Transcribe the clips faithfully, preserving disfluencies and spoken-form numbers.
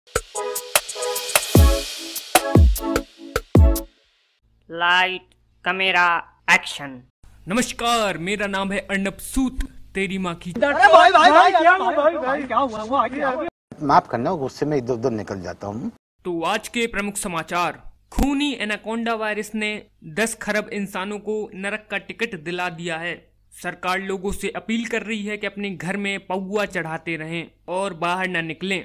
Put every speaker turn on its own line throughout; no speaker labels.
Light camera action.
नमस्कार, मेरा नाम है अर्नब सूत, तेरी माँ की।
माफ करना, गुस्से में इधर उधर निकल जाता हूँ।
तो आज के प्रमुख समाचार। खूनी एनाकोंडा वायरस ने दस खरब इंसानों को नरक का टिकट दिला दिया है। सरकार लोगों से अपील कर रही है कि अपने घर में पौआ चढ़ाते रहें और बाहर न निकलें।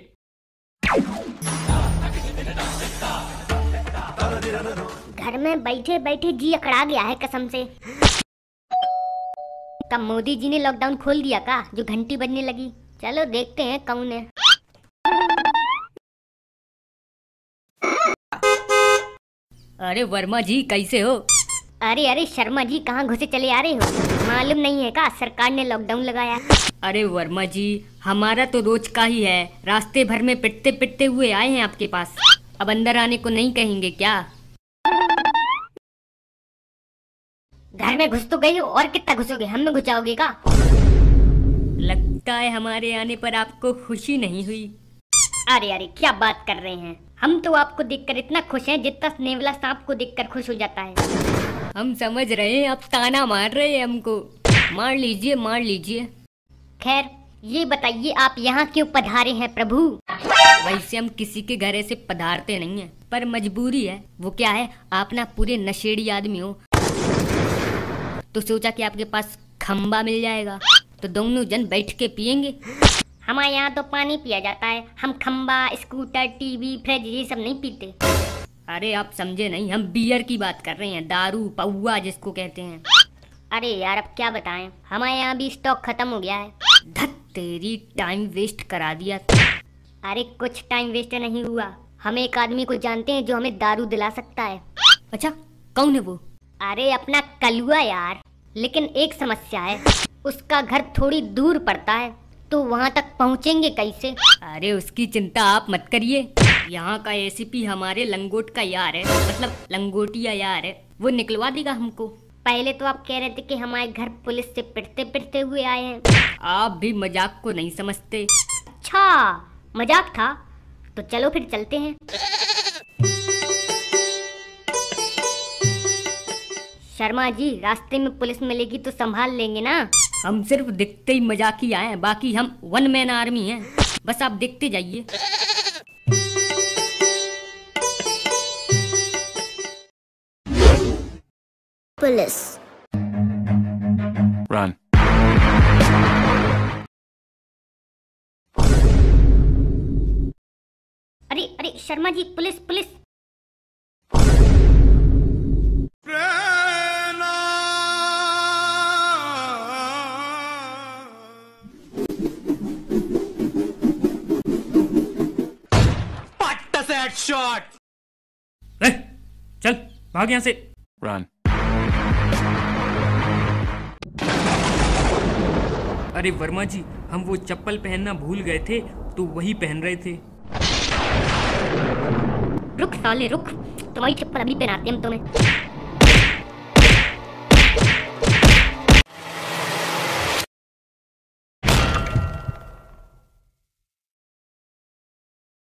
घर में बैठे बैठे जी अकड़ा गया है कसम से। कब मोदी जी ने लॉकडाउन खोल दिया का, जो घंटी बजने लगी। चलो देखते हैं कौन है।
अरे वर्मा जी कैसे हो?
अरे अरे शर्मा जी कहाँ घुसे चले आ रहे हो? मालूम नहीं है का सरकार ने लॉकडाउन लगाया।
अरे वर्मा जी, हमारा तो रोज का ही है। रास्ते भर में पिटते पिटते हुए आए हैं आपके पास। अब अंदर आने को नहीं कहेंगे क्या?
घर में घुस तो गई हो, और कितना घुसोगे? हम में घुसाओगे का?
लगता है हमारे आने पर आपको खुशी नहीं हुई।
अरे अरे क्या बात कर रहे हैं? हम तो आपको देखकर इतना खुश हैं जितना नेवला सांप को देखकर खुश हो जाता है।
हम समझ रहे हैं, आप ताना मार रहे हैं हमको। मार लीजिए मार लीजिए।
खैर ये बताइए आप यहाँ क्यों पधारे हैं प्रभु?
वैसे हम किसी के घर से पधारते नहीं हैं, पर मजबूरी है। वो क्या है, आप ना पूरे नशेड़ी आदमी हो, तो सोचा कि आपके पास खंबा मिल जाएगा तो दोनों जन बैठ के पियेंगे।
हमारे यहाँ तो पानी पिया जाता है, हम खंबा, स्कूटर, टीवी, फ्रिज ये सब नहीं पीते।
अरे आप समझे नहीं, हम बियर की बात कर रहे हैं, दारू पौआ जिसको कहते हैं।
अरे यार अब क्या बताएं, हमारे यहाँ भी स्टॉक खत्म हो गया है।
धत तेरी, टाइम वेस्ट करा दिया।
अरे कुछ टाइम वेस्ट नहीं हुआ, हम एक आदमी को जानते हैं जो हमें दारू दिला सकता है।
अच्छा कौन है वो?
अरे अपना कलुआ यार, लेकिन एक समस्या है, उसका घर थोड़ी दूर पड़ता है, तो वहाँ तक पहुँचेंगे कैसे?
अरे उसकी चिंता आप मत करिए, यहाँ का एसीपी हमारे लंगोट का यार है, मतलब लंगोटिया यार है, वो निकलवा देगा हमको।
पहले तो आप कह रहे थे कि हमारे घर पुलिस से पिटते पिटते हुए आए हैं।
आप भी मजाक को नहीं समझते।
अच्छा मजाक था, तो चलो फिर चलते हैं। शर्मा जी, रास्ते में पुलिस मिलेगी तो संभाल लेंगे ना?
हम सिर्फ दिखते ही मजाकी आए हैं, बाकी हम वन मैन आर्मी हैं, बस आप देखते जाइए।
Police
run.
अरे अरे Sharma ji, police police.
Shot. चल भाग यहाँ से।
रन।
अरे वर्मा जी, हम वो चप्पल पहनना भूल गए थे, तो वही पहन रहे थे।
रुक साले रुक, तुम्हारी चप्पल अभी पहनाते हम तुम्हें।